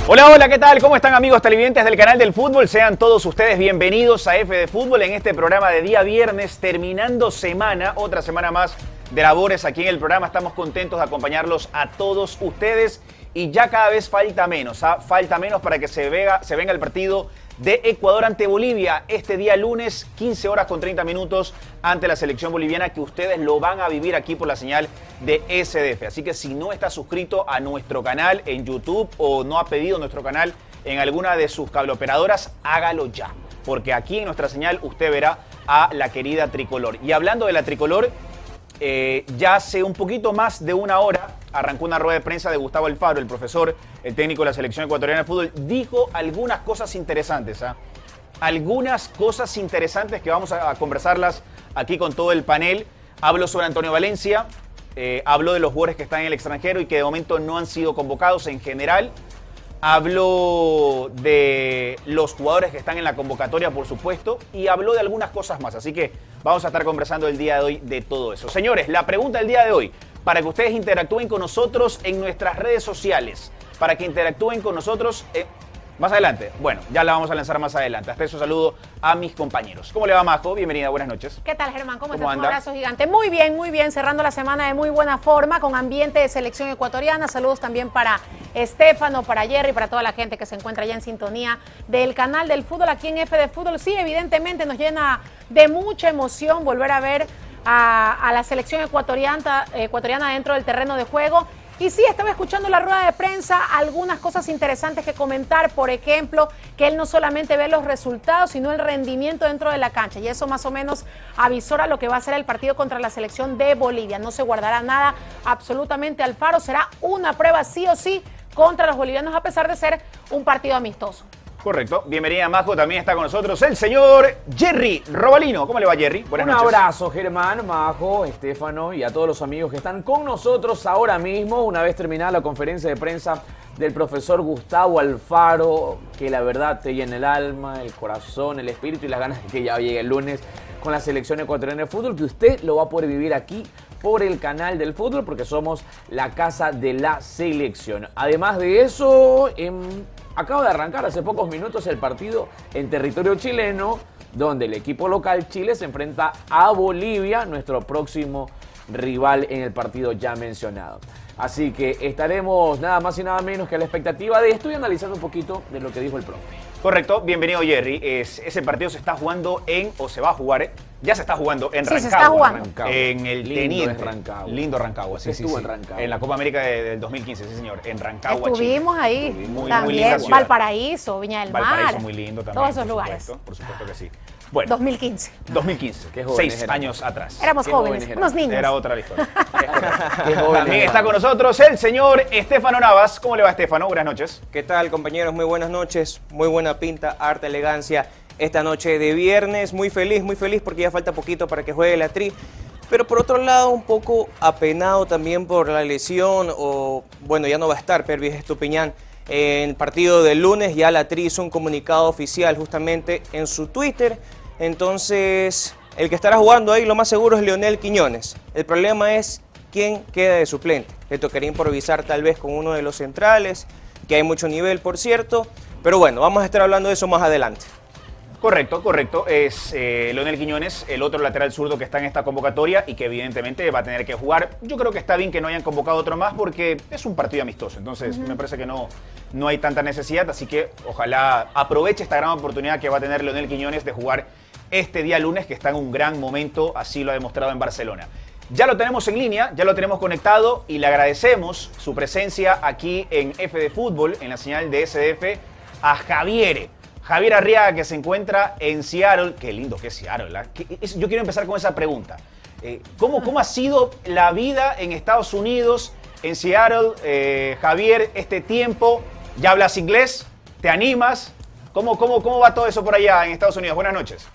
Hola, hola, ¿qué tal? ¿Cómo están, amigos televidentes del canal del fútbol? Sean todos ustedes bienvenidos a F de Fútbol en este programa de día viernes, terminando semana, otra semana más de labores aquí en el programa. Estamos contentos de acompañarlos a todos ustedes y ya cada vez falta menos, falta menos para que se venga el partido de Ecuador ante Bolivia este día lunes, 15 horas con 30 minutos ante la selección boliviana, que ustedes lo van a vivir aquí por la señal de SDF. Así que si no está suscrito a nuestro canal en YouTube o no ha pedido nuestro canal en alguna de sus cableoperadoras, hágalo ya, porque aquí en nuestra señal usted verá a la querida tricolor. Y hablando de la tricolor, ya hace un poquito más de una hora arrancó una rueda de prensa de Gustavo Alfaro, el profesor, el técnico de la selección ecuatoriana de fútbol. Dijo algunas cosas interesantes, algunas cosas interesantes que vamos a conversarlas aquí con todo el panel. Habló sobre Antonio Valencia, habló de los jugadores que están en el extranjero y que de momento no han sido convocados en general. Habló de los jugadores que están en la convocatoria, por supuesto, y habló de algunas cosas más. Así que vamos a estar conversando el día de hoy de todo eso. Señores, la pregunta del día de hoy, para que ustedes interactúen con nosotros en nuestras redes sociales, para que interactúen con nosotros más adelante. Bueno, ya la vamos a lanzar más adelante. Hasta eso saludo a mis compañeros. ¿Cómo le va, Majo? Bienvenida, buenas noches. ¿Qué tal, Germán? ¿Cómo estás? anda? Un abrazo gigante. Muy bien, cerrando la semana de muy buena forma, con ambiente de selección ecuatoriana. Saludos también para Estefano, para Jerry, para toda la gente que se encuentra ya en sintonía del canal del fútbol aquí en F de Fútbol. Sí, evidentemente nos llena de mucha emoción volver a ver a la selección ecuatoriana dentro del terreno de juego. Y sí, estaba escuchando la rueda de prensa, algunas cosas interesantes que comentar, por ejemplo, que él no solamente ve los resultados, sino el rendimiento dentro de la cancha, y eso más o menos avisora lo que va a ser el partido contra la selección de Bolivia. No se guardará nada absolutamente Alfaro, será una prueba sí o sí contra los bolivianos, a pesar de ser un partido amistoso. Correcto. Bienvenida, Majo. También está con nosotros el señor Jerry Robalino. ¿Cómo le va, Jerry? Buenas noches. Un abrazo, Germán, Majo, Estefano y a todos los amigos que están con nosotros ahora mismo, una vez terminada la conferencia de prensa del profesor Gustavo Alfaro, que la verdad te llena el alma, el corazón, el espíritu y las ganas de que ya llegue el lunes con la selección ecuatoriana de fútbol, que usted lo va a poder vivir aquí por el canal del fútbol, porque somos la casa de la selección. Además de eso, acaba de arrancar hace pocos minutos el partido en territorio chileno, donde el equipo local Chile se enfrenta a Bolivia, nuestro próximo rival en el partido ya mencionado. Así que estaremos nada más y nada menos que a la expectativa de esto y analizando un poquito de lo que dijo el profe. Correcto, bienvenido, Jerry. Ese partido se está jugando o se va a jugar, ya se está jugando en Rancagua. Sí, se está jugando. En el Teniente. Rancagua. Lindo Rancagua, sí. En Rancagua. En la Copa América del 2015, sí, señor. En Rancagua, Estuvimos Chile. ahí, Muy también, linda ciudad. Valparaíso, Viña del Mar. Valparaíso, muy lindo también. Todos esos lugares. Por supuesto que sí. Bueno, 2015. 2015, Qué jóvenes 6 éramos. años atrás. Éramos Qué jóvenes, jóvenes unos niños. Era otra la historia. Qué jóvenes También está éramos. con nosotros el señor Estefano Navas. ¿Cómo le va, Estefano? Buenas noches. ¿Qué tal, compañeros? Muy buenas noches, muy buena pinta, harta elegancia esta noche de viernes. Muy feliz porque ya falta poquito para que juegue la Tri. Pero por otro lado, un poco apenado también por la lesión, bueno, ya no va a estar Pervis Estupiñán en el partido del lunes. Ya la Tri hizo un comunicado oficial justamente en su Twitter. Entonces, el que estará jugando ahí lo más seguro es Leonel Quiñones. El problema es quién queda de suplente. Le tocaría improvisar tal vez con uno de los centrales, que hay mucho nivel, por cierto. Pero bueno, vamos a estar hablando de eso más adelante. Correcto. Es Leonel Quiñones, el otro lateral zurdo que está en esta convocatoria y que evidentemente va a tener que jugar. Yo creo que está bien que no hayan convocado otro más porque es un partido amistoso. Entonces me parece que no hay tanta necesidad. Así que ojalá aproveche esta gran oportunidad que va a tener Leonel Quiñones de jugar este día lunes, que está en un gran momento. Así lo ha demostrado en Barcelona. Ya lo tenemos en línea, ya lo tenemos conectado y le agradecemos su presencia aquí en F de Fútbol, en la señal de SDF, a Javier Arriaga, que se encuentra en Seattle. Qué lindo que es Seattle, ¿verdad? Yo quiero empezar con esa pregunta. ¿Cómo ha sido la vida en Estados Unidos, en Seattle, Javier, este tiempo? ¿Ya hablas inglés? ¿Te animas? ¿Cómo va todo eso por allá en Estados Unidos? Buenas noches.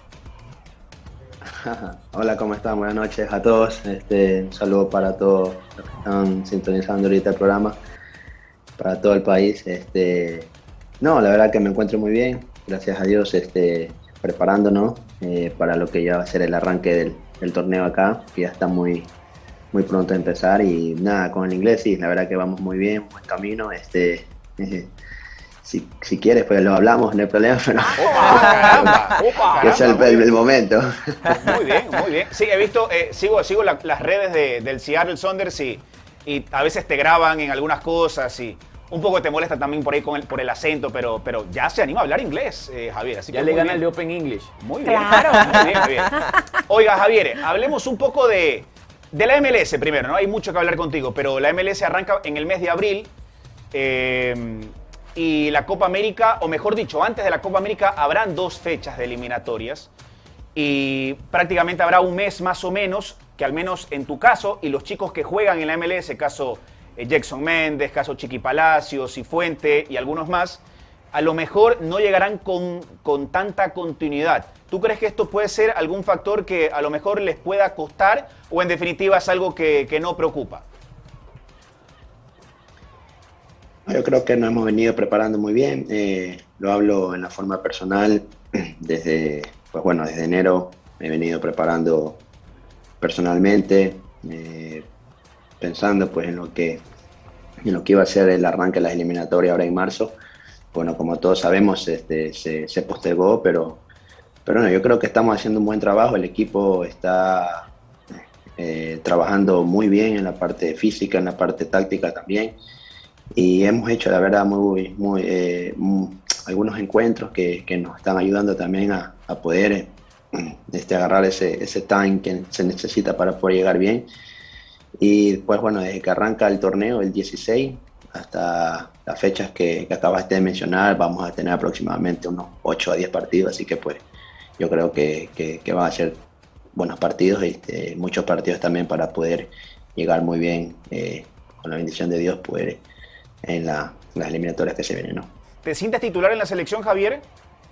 Hola, ¿cómo están? Buenas noches a todos. Un saludo para todos los que están sintonizando ahorita el programa, para todo el país. No, la verdad que me encuentro muy bien, gracias a Dios, preparándonos para lo que ya va a ser el arranque del torneo acá, que ya está muy pronto a empezar. Y nada, con el inglés sí, la verdad que vamos muy bien, buen camino. si quieres, pues lo hablamos, no hay problema, pero ¡Opa, caramba! ¡Opa, que sea el momento. Muy bien, muy bien. Sí, he visto, sigo las redes del Seattle Sounders y a veces te graban en algunas cosas y un poco te molesta también por ahí por el acento, pero ya se anima a hablar inglés, Javier. Así ya que le muy gana bien. el de Open English. Muy bien. Claro. Muy bien, muy bien. Oiga, Javier, hablemos un poco de la MLS primero, ¿no? Hay mucho que hablar contigo, pero la MLS arranca en el mes de abril y la Copa América, o mejor dicho, antes de la Copa América habrán 2 fechas de eliminatorias y prácticamente habrá un mes más o menos, que al menos en tu caso y los chicos que juegan en la MLS, caso Jackson Méndez, caso Chiqui Palacios, Cifuente y algunos más, a lo mejor no llegarán con tanta continuidad. ¿Tú crees que esto puede ser algún factor que a lo mejor les pueda costar o en definitiva es algo que no preocupa? Yo creo que nos hemos venido preparando muy bien. Lo hablo en la forma personal. Desde enero me he venido preparando personalmente, pensando pues en lo que iba a ser el arranque de las eliminatorias ahora en marzo. Bueno, como todos sabemos, se postergó, pero no, yo creo que estamos haciendo un buen trabajo. El equipo está trabajando muy bien en la parte física, en la parte táctica también. Y hemos hecho, la verdad, algunos encuentros que nos están ayudando también a poder agarrar ese time que se necesita para poder llegar bien. Y después, bueno, desde que arranca el torneo, el 16, hasta las fechas que acabaste de mencionar, vamos a tener aproximadamente unos 8 a 10 partidos, así que pues yo creo que van a ser buenos partidos, muchos partidos también para poder llegar muy bien, con la bendición de Dios, poder en las eliminatorias que se vienen, ¿no? ¿Te sientes titular en la selección, Javier?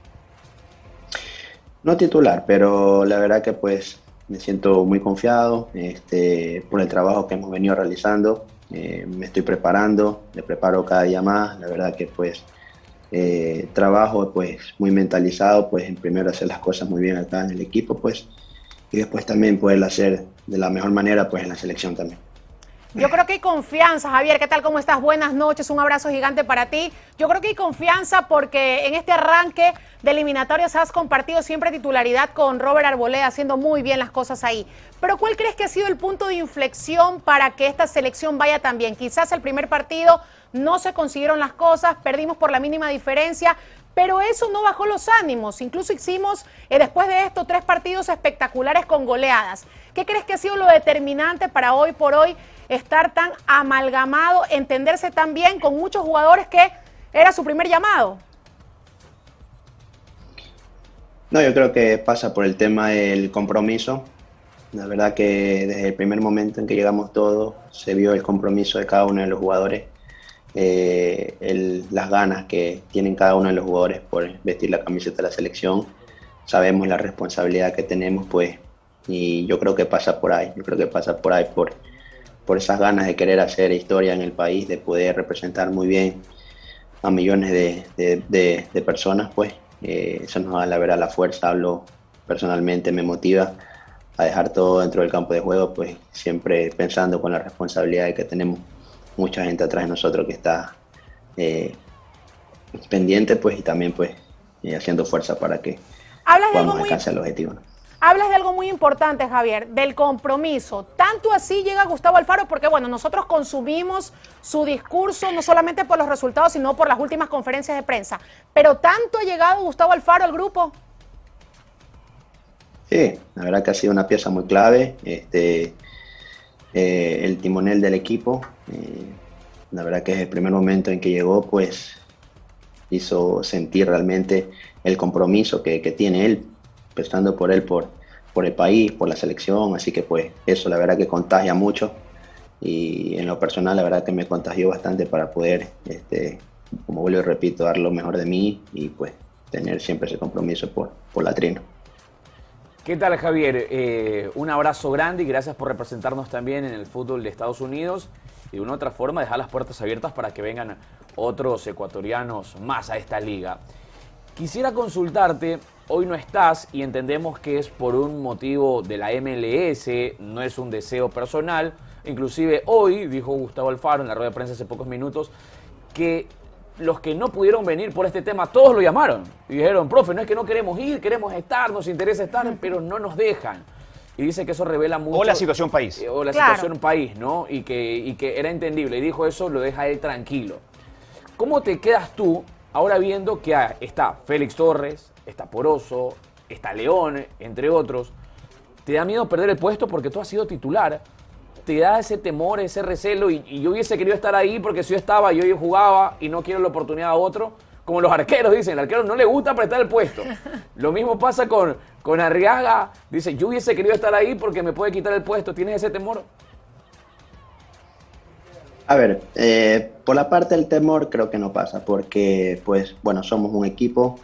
No titular, pero la verdad que pues me siento muy confiado por el trabajo que hemos venido realizando. Me estoy preparando, me preparo cada día más. La verdad que pues trabajo pues muy mentalizado, pues en primero hacer las cosas muy bien acá en el equipo, pues, y después también poderlo hacer de la mejor manera pues en la selección también. Yo creo que hay confianza, Javier. ¿Qué tal? ¿Cómo estás? Buenas noches. Un abrazo gigante para ti. Yo creo que hay confianza porque en este arranque de eliminatorias has compartido siempre titularidad con Robert Arboleda, haciendo muy bien las cosas ahí. Pero ¿cuál crees que ha sido el punto de inflexión para que esta selección vaya tan bien? Quizás el primer partido no se consiguieron las cosas, perdimos por la mínima diferencia, pero eso no bajó los ánimos. Incluso hicimos, después de esto, 3 partidos espectaculares con goleadas. ¿Qué crees que ha sido lo determinante para hoy por hoy estar tan amalgamado, entenderse tan bien con muchos jugadores que era su primer llamado? No, yo creo que pasa por el tema del compromiso. La verdad que desde el primer momento en que llegamos todos se vio el compromiso de cada uno de los jugadores, las ganas que tienen cada uno de los jugadores por vestir la camiseta de la selección. Sabemos la responsabilidad que tenemos, pues, y yo creo que pasa por ahí. Yo creo que pasa por ahí, por esas ganas de querer hacer historia en el país, de poder representar muy bien a millones de personas, pues. Eso nos da, la verdad, la fuerza. Hablo personalmente, me motiva a dejar todo dentro del campo de juego, pues siempre pensando con la responsabilidad de que tenemos mucha gente atrás de nosotros que está pendiente, pues, y también pues haciendo fuerza para que podamos alcanzar el objetivo, ¿no? Hablas de algo muy importante, Javier, del compromiso. Tanto así llega Gustavo Alfaro, porque bueno, nosotros consumimos su discurso no solamente por los resultados, sino por las últimas conferencias de prensa. Pero ¿tanto ha llegado Gustavo Alfaro al grupo? Sí, la verdad que ha sido una pieza muy clave, el timonel del equipo. La verdad que desde el primer momento en que llegó, pues hizo sentir realmente el compromiso que tiene él, empezando por él, por el país, por la selección. Así que pues eso la verdad que contagia mucho, y en lo personal la verdad que me contagió bastante para poder, como vuelvo y repito, dar lo mejor de mí y pues tener siempre ese compromiso por la Trino. ¿Qué tal, Javier? Un abrazo grande y gracias por representarnos también en el fútbol de Estados Unidos, y de una otra forma dejar las puertas abiertas para que vengan otros ecuatorianos más a esta liga. Quisiera consultarte, hoy no estás y entendemos que es por un motivo de la MLS, no es un deseo personal. Inclusive hoy dijo Gustavo Alfaro en la rueda de prensa hace pocos minutos que los que no pudieron venir por este tema, todos lo llamaron y dijeron, profe, no es que no queremos ir, queremos estar, nos interesa estar, pero no nos dejan. Y dice que eso revela mucho. O la situación país. O la situación país, ¿no? Y que era entendible. Y dijo eso, lo deja él tranquilo. ¿Cómo te quedas tú ahora viendo que está Félix Torres, está Poroso, está León, entre otros? ¿Te da miedo perder el puesto porque tú has sido titular? ¿Te da ese temor, ese recelo? Y yo hubiese querido estar ahí porque si yo estaba, yo jugaba y no quiero la oportunidad a otro. Como los arqueros dicen, el arquero no le gusta prestar el puesto. Lo mismo pasa con Arriaga. Dice, yo hubiese querido estar ahí porque me puede quitar el puesto. ¿Tienes ese temor? A ver, por la parte del temor creo que no pasa, porque pues bueno, somos un equipo,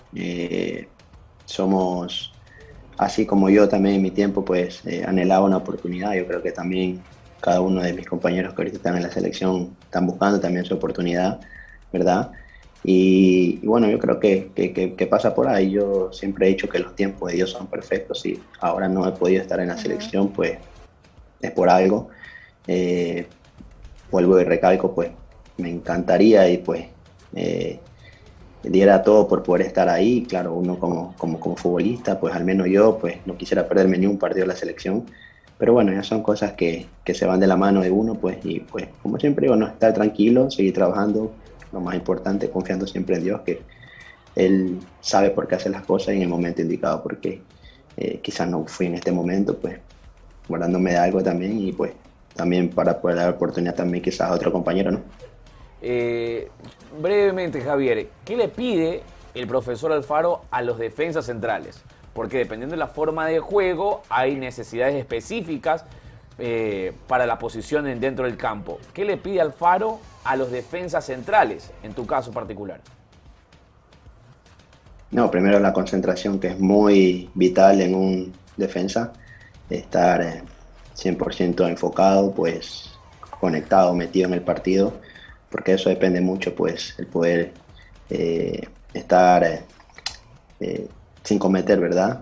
somos, así como yo también en mi tiempo pues anhelaba una oportunidad. Yo creo que también cada uno de mis compañeros que ahorita están en la selección están buscando también su oportunidad, ¿verdad? Y bueno, yo creo que pasa por ahí. Yo siempre he dicho que los tiempos de Dios son perfectos y ahora no he podido estar en la selección, pues es por algo. Vuelvo y recalco, pues me encantaría y pues diera todo por poder estar ahí. Claro, uno como futbolista, pues al menos yo pues no quisiera perderme ni un partido de la selección. Pero bueno, ya son cosas que se van de la mano de uno, pues, y pues como siempre digo, no, estar tranquilo, seguir trabajando. Lo más importante, confiando siempre en Dios, que Él sabe por qué hace las cosas en el momento indicado, porque quizás no fui en este momento, pues guardándome de algo también y pues también para poder dar oportunidad también quizás a otro compañero, ¿no? Brevemente, Javier, ¿qué le pide el profesor Alfaro a los defensas centrales? Porque dependiendo de la forma de juego hay necesidades específicas para la posición dentro del campo. ¿Qué le pide Alfaro a los defensas centrales, en tu caso particular? No, primero la concentración, que es muy vital en un defensa, estar 100% enfocado, pues conectado, metido en el partido, porque eso depende mucho, pues el poder estar sin cometer, ¿verdad?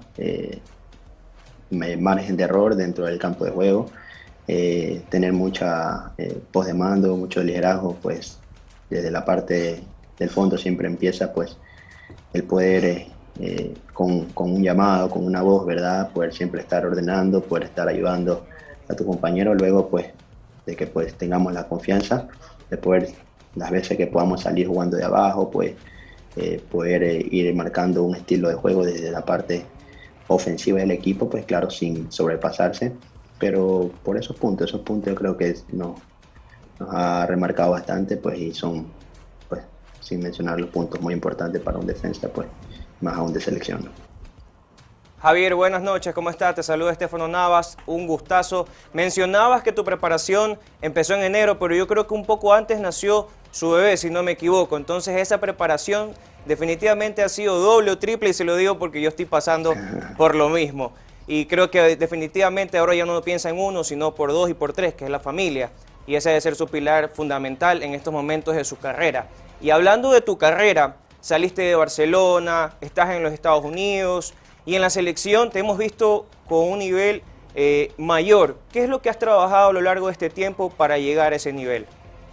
Margen de error dentro del campo de juego. Tener mucha voz de mando, mucho liderazgo, pues desde la parte del fondo siempre empieza pues el poder con un llamado, con una voz, ¿verdad? Poder siempre estar ordenando, poder estar ayudando a tu compañero, luego pues de que pues tengamos la confianza de poder, las veces que podamos salir jugando de abajo, pues poder ir marcando un estilo de juego desde la parte ofensiva del equipo, pues claro, sin sobrepasarse. Pero por esos puntos yo creo que nos ha remarcado bastante, pues, y son, pues, sin mencionar los puntos muy importantes para un defensa, pues, más aún de selección, ¿no? Javier, buenas noches, ¿cómo estás? Te saluda Estefano Navas, un gustazo. Mencionabas que tu preparación empezó en enero, pero yo creo que un poco antes nació su bebé, si no me equivoco. Entonces esa preparación definitivamente ha sido doble o triple, y se lo digo porque yo estoy pasando por lo mismo. Y creo que definitivamente ahora ya no piensa en uno, sino por dos y por tres, que es la familia. Y ese debe ser su pilar fundamental en estos momentos de su carrera. Y hablando de tu carrera, saliste de Barcelona, estás en los Estados Unidos y en la selección te hemos visto con un nivel mayor. ¿Qué es lo que has trabajado a lo largo de este tiempo para llegar a ese nivel?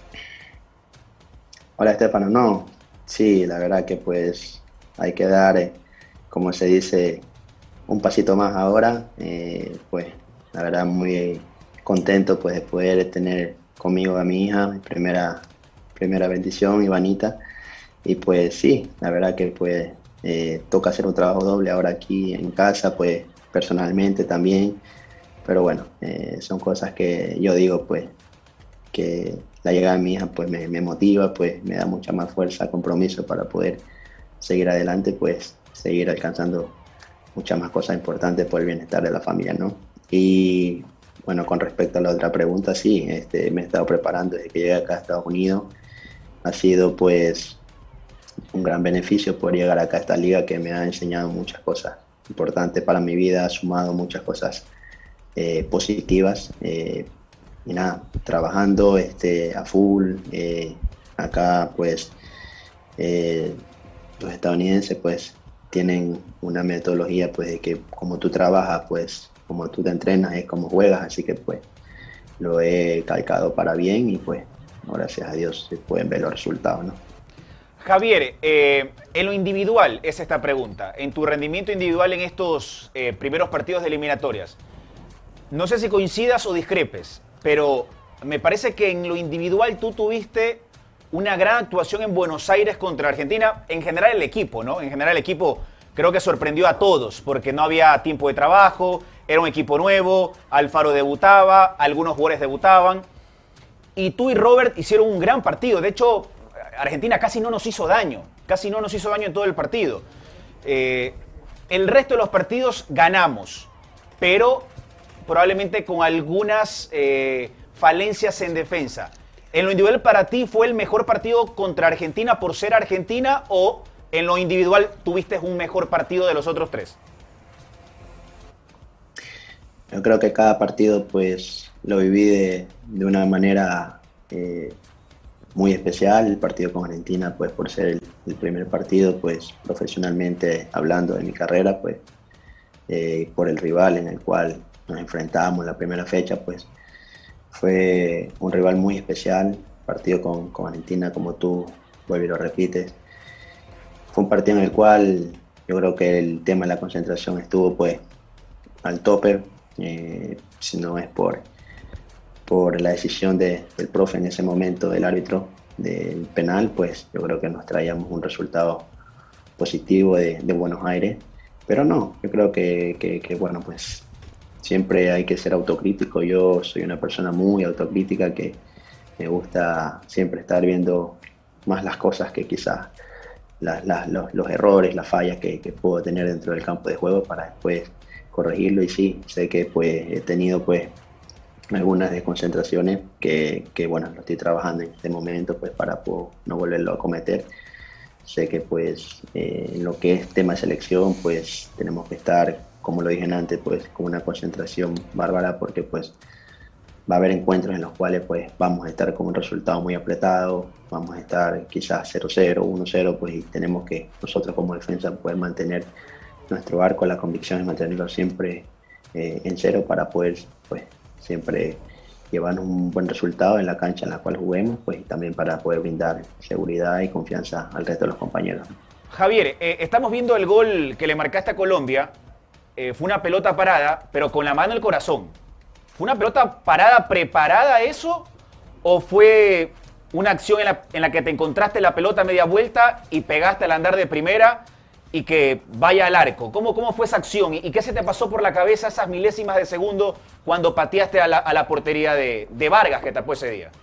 Hola, Estefano. No, sí, la verdad que pues hay que dar, como se dice, un pasito más ahora. Pues la verdad muy contento pues de poder tener conmigo a mi hija, mi primera bendición, Ivanita. Y pues sí, la verdad que pues toca hacer un trabajo doble ahora aquí en casa, pues personalmente también. Pero bueno, son cosas que yo digo pues que la llegada de mi hija pues me motiva, pues me da mucha más fuerza, compromiso para poder seguir adelante, pues seguir alcanzando muchas más cosas importantes por el bienestar de la familia, ¿no? Y bueno, con respecto a la otra pregunta, sí, me he estado preparando desde que llegué acá a Estados Unidos. Ha sido pues un gran beneficio poder llegar acá a esta liga que me ha enseñado muchas cosas importantes para mi vida, ha sumado muchas cosas positivas. Y nada, trabajando a full. Acá pues los estadounidenses pues tienen una metodología pues de que como tú trabajas, pues como tú te entrenas es como juegas, así que pues lo he calcado para bien y pues gracias a Dios se pueden ver los resultados, ¿no? Javier, en lo individual es esta pregunta. En tu rendimiento individual en estos primeros partidos de eliminatorias, no sé si coincidas o discrepes, pero me parece que en lo individual tú tuviste una gran actuación en Buenos Aires contra Argentina. En general el equipo, ¿no? En general el equipo creo que sorprendió a todos porque no había tiempo de trabajo, era un equipo nuevo, Alfaro debutaba, algunos jugadores debutaban. Y tú y Robert hicieron un gran partido. De hecho, Argentina casi no nos hizo daño en todo el partido. El resto de los partidos ganamos, pero probablemente con algunas falencias en defensa. ¿En lo individual para ti fue el mejor partido contra Argentina por ser Argentina o en lo individual tuviste un mejor partido de los otros tres? Yo creo que cada partido pues lo viví de una manera muy especial. El partido con Argentina pues por ser el primer partido pues profesionalmente hablando de mi carrera pues por el rival en el cual nos enfrentábamos en la primera fecha pues fue un rival muy especial. Partido con Argentina, como tú vuelves y lo repites, fue un partido en el cual yo creo que el tema de la concentración estuvo pues al tope. Si no es por la decisión del profe en ese momento, del árbitro del penal, pues yo creo que nos traíamos un resultado positivo de Buenos Aires, pero no, yo creo que bueno, pues siempre hay que ser autocrítico. Yo soy una persona muy autocrítica que me gusta siempre estar viendo más las cosas que quizás los errores, las fallas que puedo tener dentro del campo de juego para después corregirlo. Y sí, sé que pues he tenido pues algunas desconcentraciones que bueno, lo estoy trabajando en este momento pues para no volverlo a cometer. Sé que pues en lo que es tema de selección pues tenemos que estar, como lo dije antes, pues con una concentración bárbara porque pues va a haber encuentros en los cuales pues vamos a estar con un resultado muy apretado, vamos a estar quizás 0-0, 1-0, pues y tenemos que nosotros como defensa poder mantener nuestro arco. La convicción es mantenerlo siempre en cero para poder pues siempre llevar un buen resultado en la cancha en la cual juguemos, pues y también para poder brindar seguridad y confianza al resto de los compañeros. Javier, estamos viendo el gol que le marcaste a Colombia. Fue una pelota parada, pero con la mano en el corazón. ¿Fue una pelota parada, preparada eso? ¿O fue una acción en la que te encontraste la pelota a media vuelta y pegaste al andar de primera y que vaya al arco? ¿Cómo fue esa acción? ¿Y qué se te pasó por la cabeza esas milésimas de segundo cuando pateaste a la portería de Vargas que tapó ese día?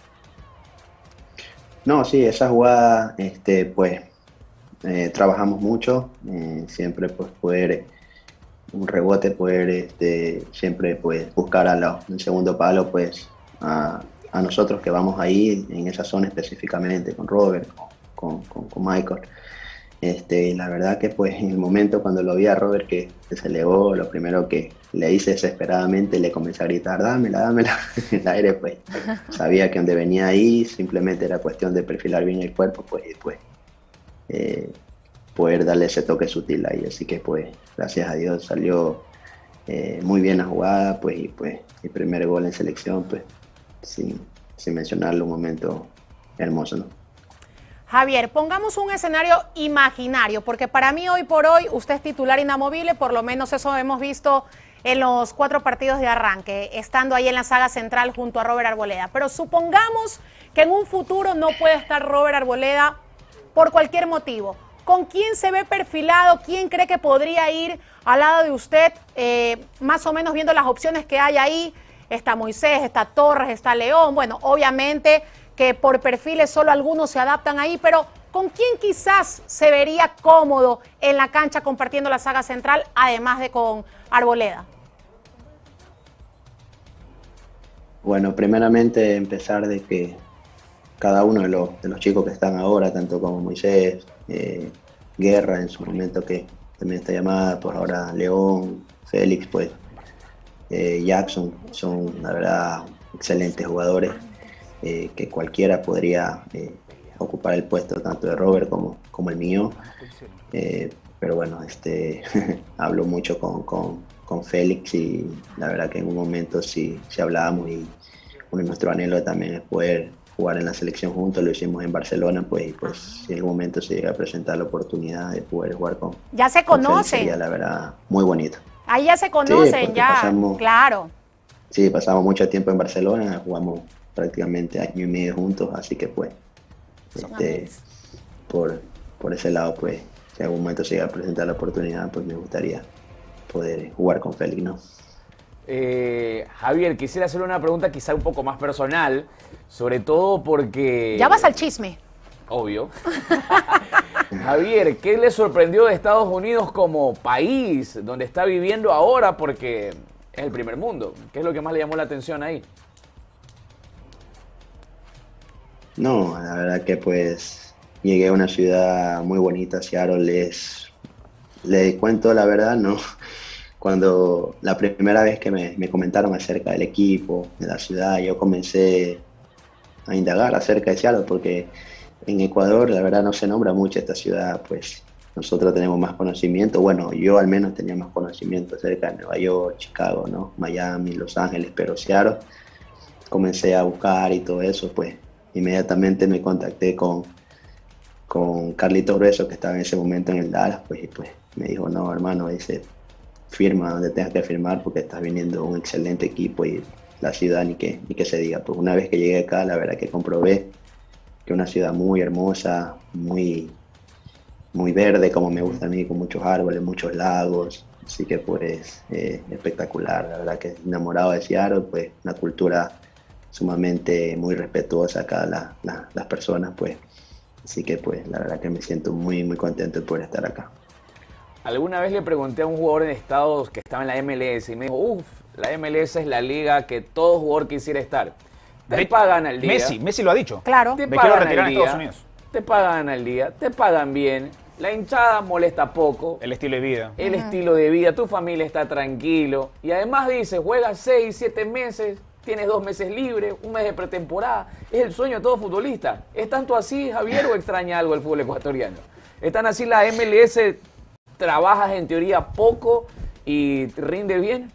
No, sí, esa jugada, pues trabajamos mucho, siempre pues poder un rebote, poder siempre pues buscar el segundo palo pues a nosotros que vamos ahí en esa zona específicamente con Robert, con Michael. La verdad que pues en el momento cuando lo vi a Robert que se elevó, lo primero que le hice desesperadamente, le comencé a gritar, dámela, en el aire, pues sabía que donde venía ahí simplemente era cuestión de perfilar bien el cuerpo pues y pues poder darle ese toque sutil ahí. Así que pues gracias a Dios salió muy bien la jugada pues y pues mi primer gol en selección pues sin mencionarlo, un momento hermoso, ¿no? Javier, pongamos un escenario imaginario, porque para mí hoy por hoy usted es titular inamovible, por lo menos eso hemos visto en los 4 partidos de arranque, estando ahí en la saga central junto a Robert Arboleda. Pero supongamos que en un futuro no puede estar Robert Arboleda por cualquier motivo. ¿Con quién se ve perfilado? ¿Quién cree que podría ir al lado de usted? Más o menos viendo las opciones que hay ahí. Está Moisés, está Torres, está León. Bueno, obviamente que por perfiles solo algunos se adaptan ahí, pero ¿con quién quizás se vería cómodo en la cancha compartiendo la saga central, además de con Arboleda? Bueno, primeramente empezar de que cada uno de los chicos que están ahora, tanto como Moisés, Guerra en su momento que también está llamada, pues ahora León, Félix, pues Jackson, son la verdad excelentes jugadores. Que cualquiera podría ocupar el puesto tanto de Robert como el mío, pero bueno, hablo mucho con Félix y la verdad que en un momento sí hablábamos y uno de nuestros anhelos también es poder jugar en la selección juntos, lo hicimos en Barcelona, pues, y pues si en algún momento se llega a presentar la oportunidad de poder jugar con Ya se con Félix, conocen. sería la verdad muy bonito. Ahí ya se conocen, porque ya. Claro. Sí, pasamos mucho tiempo en Barcelona, jugamos prácticamente año y medio juntos, así que pues Son amigos. por ese lado, pues si en algún momento se llega a presentar la oportunidad, pues me gustaría poder jugar con Félix, ¿no? Javier, quisiera hacerle una pregunta quizá un poco más personal, sobre todo porque... Ya vas al chisme. Obvio. Javier, ¿qué le sorprendió de Estados Unidos como país donde está viviendo ahora? Porque es el primer mundo. ¿Qué es lo que más le llamó la atención ahí? No, la verdad que pues llegué a una ciudad muy bonita, Seattle. Les cuento la verdad, ¿no? Cuando la primera vez que me comentaron acerca del equipo, de la ciudad, yo comencé a indagar acerca de Seattle, porque en Ecuador la verdad no se nombra mucho esta ciudad, pues nosotros tenemos más conocimiento, bueno, yo al menos tenía más conocimiento acerca de Nueva York, Chicago, ¿no? Miami, Los Ángeles, pero Seattle comencé a buscar y todo eso, pues inmediatamente me contacté con Carlitos Grueso, que estaba en ese momento en el Dallas, pues, y pues me dijo, no, hermano, dice, firma donde tengas que firmar porque estás viniendo un excelente equipo y la ciudad ni que se diga. Pues una vez que llegué acá, la verdad que comprobé que es una ciudad muy hermosa, muy verde, como me gusta a mí, con muchos árboles, muchos lagos, así que pues espectacular, la verdad que enamorado de Seattle, pues una cultura sumamente muy respetuosa acá las personas, pues, así que pues la verdad que me siento muy contento de poder estar acá. Alguna vez le pregunté a un jugador en Estados que estaba en la MLS y me dijo, la MLS es la liga que todo jugador quisiera estar. Te pagan al día. Messi lo ha dicho. Claro. Te Me quiero pagan retirar al en Estados día, Unidos. te pagan al día, te pagan bien, la hinchada molesta poco, El estilo de vida. el estilo de vida, tu familia está tranquilo y además dice, juegas 6, 7 meses, tienes 2 meses libres, un mes de pretemporada, es el sueño de todo futbolista. ¿Es tanto así, Javier, o extraña algo el fútbol ecuatoriano? ¿Es tan así la MLS, trabajas en teoría poco y rinde bien?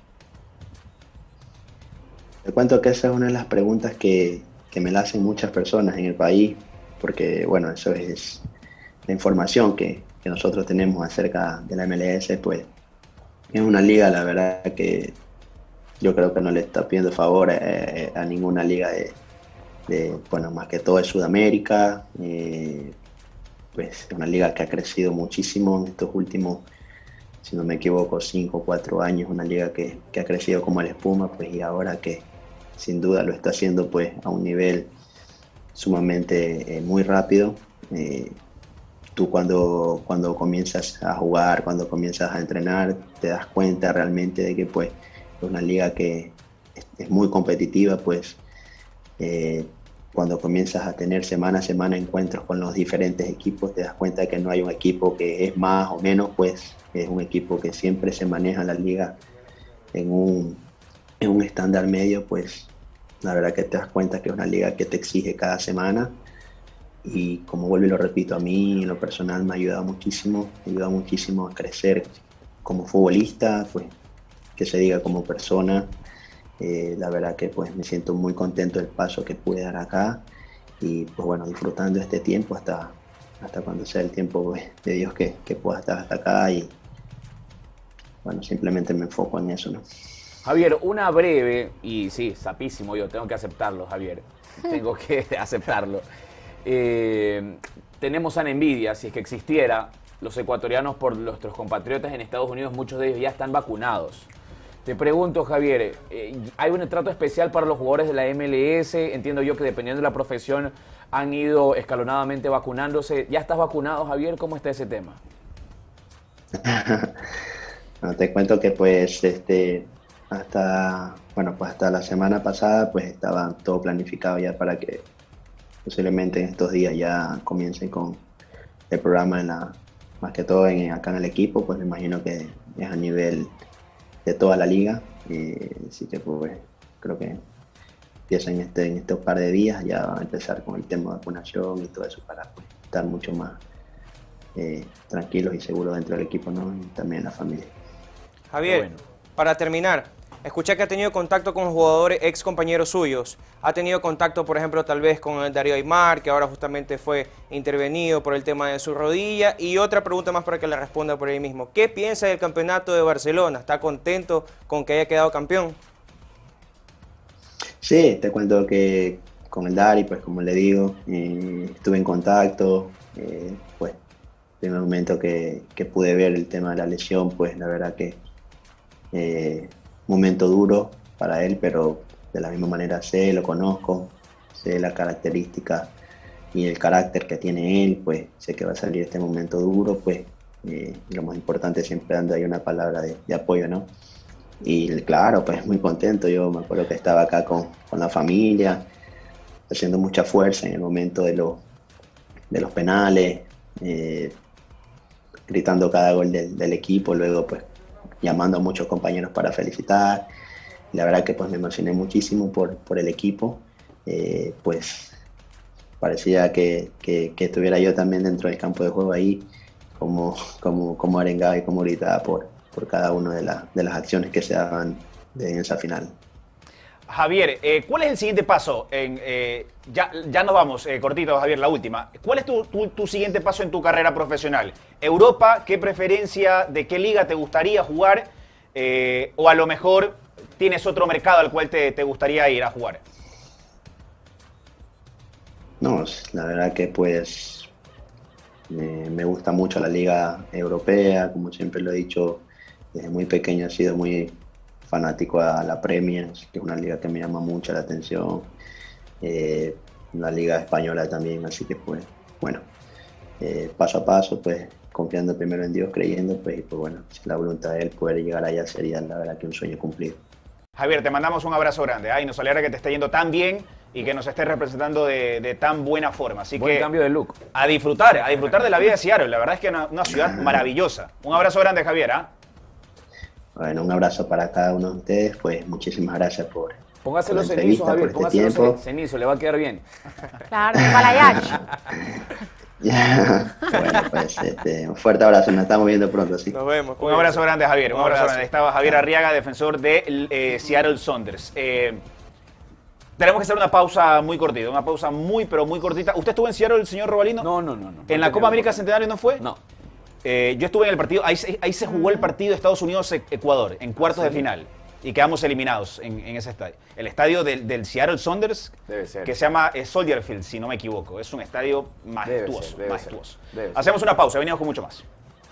Te cuento que esa es una de las preguntas que me la hacen muchas personas en el país, porque bueno, eso es la información que nosotros tenemos acerca de la MLS, pues es una liga, la verdad que yo creo que no le está pidiendo favor a ninguna liga bueno, más que todo de Sudamérica, pues es una liga que ha crecido muchísimo en estos últimos, si no me equivoco, 5 o 4 años, una liga que ha crecido como la espuma, pues y ahora que sin duda lo está haciendo pues a un nivel sumamente muy rápido. Tú cuando comienzas a jugar, cuando comienzas a entrenar, te das cuenta realmente de que pues es una liga que es muy competitiva, pues cuando comienzas a tener semana a semana encuentros con los diferentes equipos, te das cuenta de que no hay un equipo que es más o menos, pues es un equipo que siempre se maneja la liga en un estándar medio, pues la verdad que te das cuenta que es una liga que te exige cada semana y como vuelvo y lo repito, a mí en lo personal me ha ayudado muchísimo a crecer como futbolista, pues que se diga como persona. La verdad que pues me siento muy contento del paso que pude dar acá y pues bueno, disfrutando este tiempo hasta cuando sea el tiempo pues, de Dios que pueda estar hasta acá y bueno, simplemente me enfoco en eso, ¿no? Javier, una breve, y sí, sapísimo yo, tengo que aceptarlo, Javier, tengo que aceptarlo. Tenemos sana envidia, si es que existiera, los ecuatorianos por nuestros compatriotas en Estados Unidos, muchos de ellos ya están vacunados. Te pregunto, Javier, ¿hay un trato especial para los jugadores de la MLS? Entiendo yo que dependiendo de la profesión han ido escalonadamente vacunándose. ¿Ya estás vacunado, Javier? ¿Cómo está ese tema? No, te cuento que pues hasta la semana pasada pues estaba todo planificado ya para que posiblemente en estos días ya comiencen con el programa más que todo acá en el equipo, pues me imagino que es a nivel de toda la liga, así que pues creo que empieza en estos par de días, ya va a empezar con el tema de vacunación y todo eso para pues, estar mucho más tranquilos y seguros dentro del equipo, ¿no? Y también la familia. Javier, Bueno. para terminar, Escuché que ha tenido contacto con jugadores, ex compañeros suyos. Ha tenido contacto, por ejemplo, tal vez con Darío Aymar, que ahora justamente fue intervenido por el tema de su rodilla. Y otra pregunta más para que le responda por ahí mismo. ¿Qué piensa del campeonato de Barcelona? ¿Está contento con que haya quedado campeón? Sí, te cuento que con el Dari, pues como le digo, estuve en contacto, pues en el momento que pude ver el tema de la lesión, pues la verdad que momento duro para él, pero de la misma manera lo conozco, sé las características y el carácter que tiene él, pues sé que va a salir este momento duro, pues lo más importante es siempre dando ahí una palabra de apoyo, ¿no? Y claro, pues muy contento, yo me acuerdo que estaba acá con la familia, haciendo mucha fuerza en el momento de los penales, gritando cada gol del equipo, luego pues llamando a muchos compañeros para felicitar. La verdad que pues me emocioné muchísimo por el equipo, pues parecía que estuviera yo también dentro del campo de juego ahí, como arengaba y como gritaba por cada una de las acciones que se daban en esa final. Javier, ¿cuál es el siguiente paso? Ya nos vamos, cortito, Javier, la última. ¿Cuál es tu siguiente paso en tu carrera profesional? ¿Europa? ¿Qué preferencia de qué liga te gustaría jugar? ¿O a lo mejor tienes otro mercado al cual te gustaría ir a jugar? No, la verdad que pues me gusta mucho la liga europea, como siempre lo he dicho, desde muy pequeño he sido muy fanático a la Premier, que es una liga que me llama mucho la atención, la liga española también, así que pues bueno, paso a paso, pues confiando primero en Dios, creyendo, pues y pues bueno, si la voluntad de él poder llegar allá sería la verdad que un sueño cumplido. Javier, te mandamos un abrazo grande, y nos alegra que te esté yendo tan bien y que nos estés representando de tan buena forma. Así Buen que cambio de look. A disfrutar de la vida de Seattle. La verdad es que es una ciudad maravillosa. Un abrazo grande, Javier. Bueno, un abrazo para cada uno de ustedes, pues muchísimas gracias por Póngase la los entrevista, cenizos, Javier, por este póngase tiempo. los cenizos, le va a quedar bien. Claro, balayage. Bueno, pues un fuerte abrazo, nos estamos viendo pronto, sí. Nos vemos. Un abrazo grande, Javier. Un abrazo abrazo. grande. Estaba Javier Arriaga, defensor de Seattle Sounders. Tenemos que hacer una pausa muy cortita, una pausa pero muy cortita. ¿Usted estuvo en Seattle, señor Robalino? No. ¿En la Copa América Centenario no fue? No. Yo estuve en el partido, ahí se jugó el partido de Estados Unidos-Ecuador, en cuartos de final. Y quedamos eliminados en ese estadio. El estadio del Seattle Sounders, Debe ser. que se llama Soldier Field, si no me equivoco. Es un estadio majestuoso. Debe majestuoso. ser, debe ser. Hacemos una pausa, venimos con mucho más.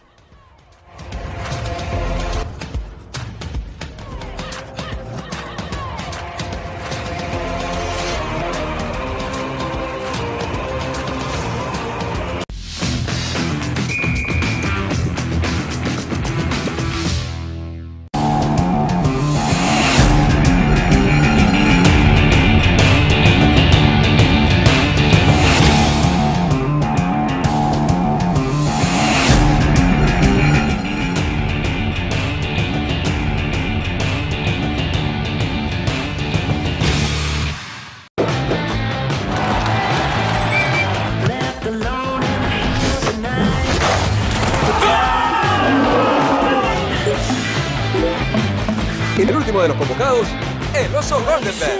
Y el último de los convocados, el oso Goldenberg.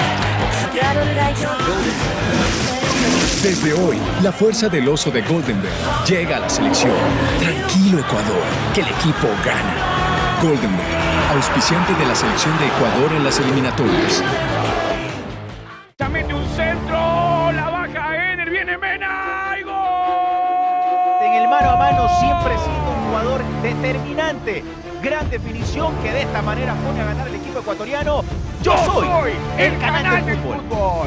Desde hoy, la fuerza del oso de Goldenberg llega a la selección. Tranquilo, Ecuador, que el equipo gana. Goldenberg, auspiciante de la selección de Ecuador en las eliminatorias. Mete un centro, la baja Ener, viene Mena y gol. En el mano a mano siempre ha sido un jugador determinante. Gran definición que de esta manera pone a ganar el equipo ecuatoriano. Yo soy el canal del fútbol.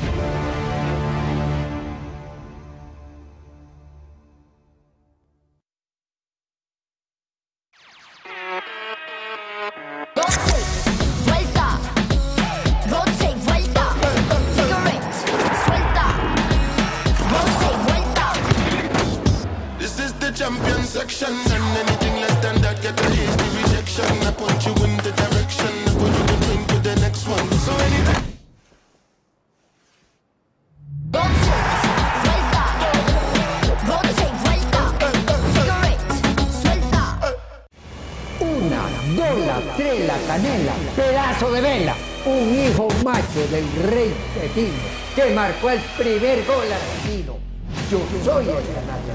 Champion section, and anything less than that get a hasty rejection. I point you in the direction, I put you in ring for the next one. So anyway. Una, dos, tres. Canela, Canela, pedazo de vela. Un hijo macho del rey Pepino que marcó el primer gol argentino. Yo soy el canalla.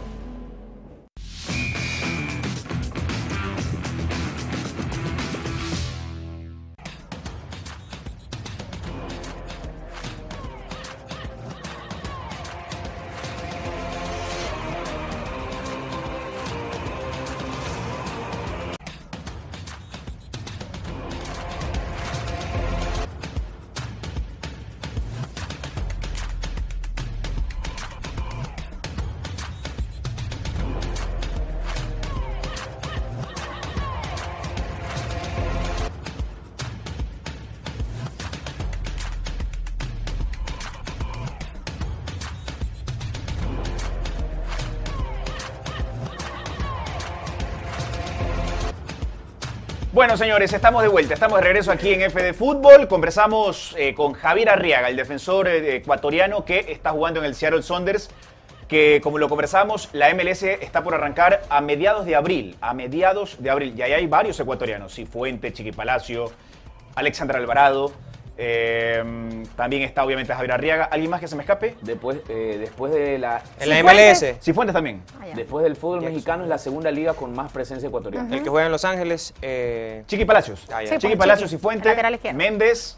Bueno, señores, estamos de vuelta, estamos de regreso aquí en F de Fútbol. Conversamos con Javier Arriaga, el defensor ecuatoriano que está jugando en el Seattle Sounders, que como lo conversamos, la MLS está por arrancar a mediados de abril, y ahí hay varios ecuatorianos, Cifuentes, Chiqui Palacio, Alexander Alvarado, también está obviamente Javier Arriaga. ¿Alguien más que se me escape? Después de la... En la MLS. Cifuentes también. Después del fútbol mexicano es la segunda liga con más presencia ecuatoriana. El que juega en Los Ángeles. Chiqui Palacios. Chiqui Palacios, Cifuentes, Méndez,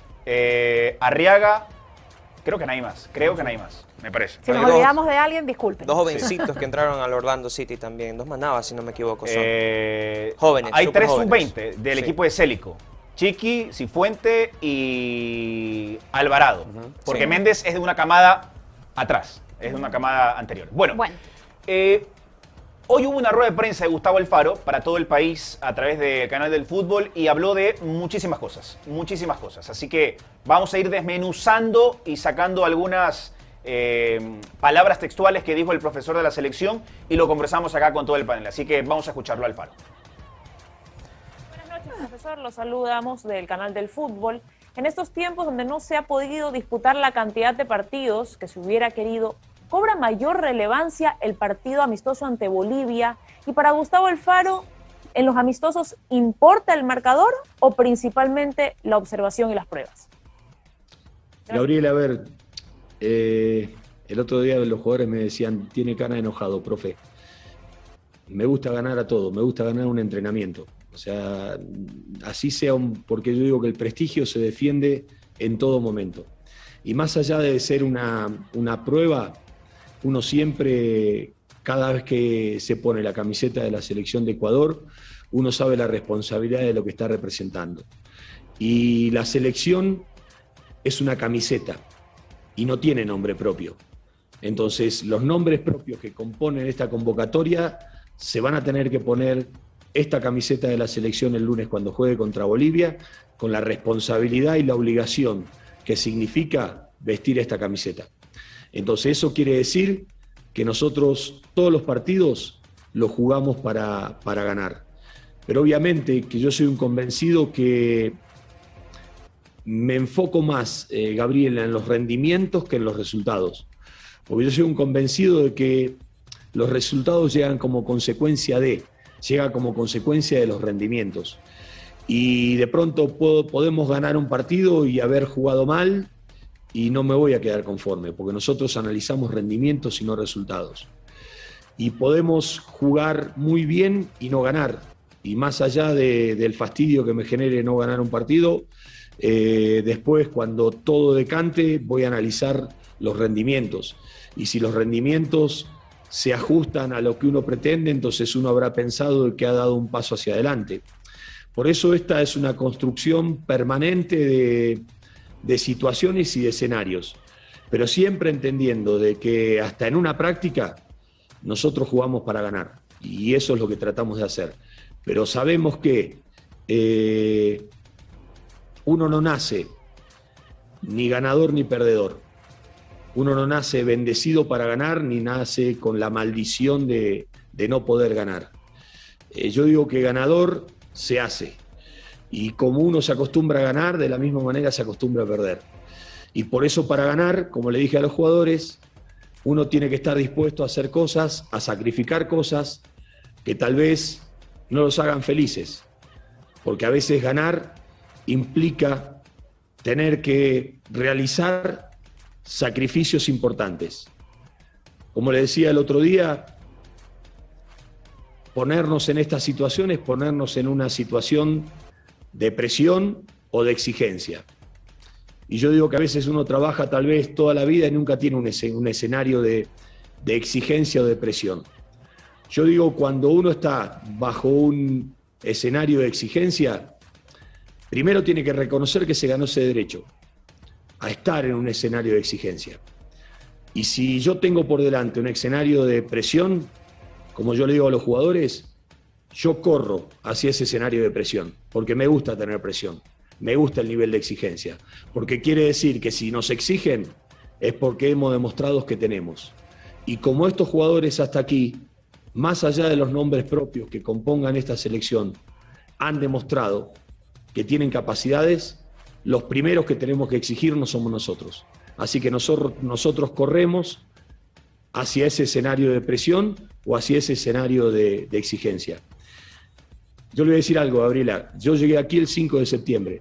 Arriaga. Creo que nadie más, me parece. Si nos olvidamos de alguien, disculpen. Dos jovencitos que entraron al Orlando City también, dos manabas, si no me equivoco, son jóvenes. Hay 3 jóvenes. sub-20 del equipo de Célico. Chiqui, Cifuente y Alvarado. Porque Sí. Méndez es de una camada atrás, es de una camada anterior. Bueno. Hoy hubo una rueda de prensa de Gustavo Alfaro para todo el país a través del canal del fútbol y habló de muchísimas cosas. Así que vamos a ir desmenuzando y sacando algunas palabras textuales que dijo el profesor de la selección y lo conversamos acá con todo el panel. Así que vamos a escucharlo, Alfaro. Buenas noches, profesor. Los saludamos del canal del fútbol. En estos tiempos donde no se ha podido disputar la cantidad de partidos que se hubiera querido, ¿cobra mayor relevancia el partido amistoso ante Bolivia? Y para Gustavo Alfaro, ¿en los amistosos importa el marcador o principalmente la observación y las pruebas? Gabriel, a ver, el otro día los jugadores me decían, tiene cara de enojado, profe. Me gusta ganar a todo, me gusta ganar un entrenamiento. O sea, así sea, porque yo digo que el prestigio se defiende en todo momento. Y más allá de ser una prueba, uno siempre, cada vez que se pone la camiseta de la selección de Ecuador, uno sabe la responsabilidad de lo que está representando. Y la selección es una camiseta y no tiene nombre propio. Entonces, los nombres propios que componen esta convocatoria se van a tener que poner esta camiseta de la selección el lunes cuando juegue contra Bolivia, con la responsabilidad y la obligación que significa vestir esta camiseta. Entonces eso quiere decir que nosotros todos los partidos los jugamos para ganar. Pero obviamente que yo soy un convencido que me enfoco más, Gabriela, en los rendimientos que en los resultados. Porque yo soy un convencido de que los resultados llegan como consecuencia de los rendimientos. Y de pronto podemos ganar un partido y haber jugado mal y no me voy a quedar conforme, porque nosotros analizamos rendimientos y no resultados. Y podemos jugar muy bien y no ganar. Y más allá del fastidio que me genere no ganar un partido, después cuando todo decante voy a analizar los rendimientos. Y si los rendimientos se ajustan a lo que uno pretende, entonces uno habrá pensado que ha dado un paso hacia adelante. Por eso esta es una construcción permanente de situaciones y de escenarios, pero siempre entendiendo de que hasta en una práctica nosotros jugamos para ganar, y eso es lo que tratamos de hacer. Pero sabemos que uno no nace ni ganador ni perdedor. Uno no nace bendecido para ganar, ni nace con la maldición de no poder ganar. Yo digo que ganador se hace. Y como uno se acostumbra a ganar, de la misma manera se acostumbra a perder. Y por eso para ganar, como le dije a los jugadores, uno tiene que estar dispuesto a hacer cosas, a sacrificar cosas que tal vez no los hagan felices. porque a veces ganar implica tener que realizar sacrificios importantes. Como le decía el otro día, ponernos en estas situaciones, ponernos en una situación de presión o de exigencia. Y yo digo que a veces uno trabaja tal vez toda la vida y nunca tiene un escenario de exigencia o de presión. Yo digo, cuando uno está bajo un escenario de exigencia, primero tiene que reconocer que se ganó ese derecho a estar en un escenario de exigencia. Y si yo tengo por delante un escenario de presión, como yo le digo a los jugadores, yo corro hacia ese escenario de presión, porque me gusta tener presión, me gusta el nivel de exigencia, porque quiere decir que si nos exigen es porque hemos demostrado que tenemos. Y como estos jugadores hasta aquí, más allá de los nombres propios que compongan esta selección, han demostrado que tienen capacidades, los primeros que tenemos que exigirnos somos nosotros. Así que nosotros corremos hacia ese escenario de presión o hacia ese escenario de exigencia. Yo le voy a decir algo, Gabriela. Yo llegué aquí el 5 de septiembre.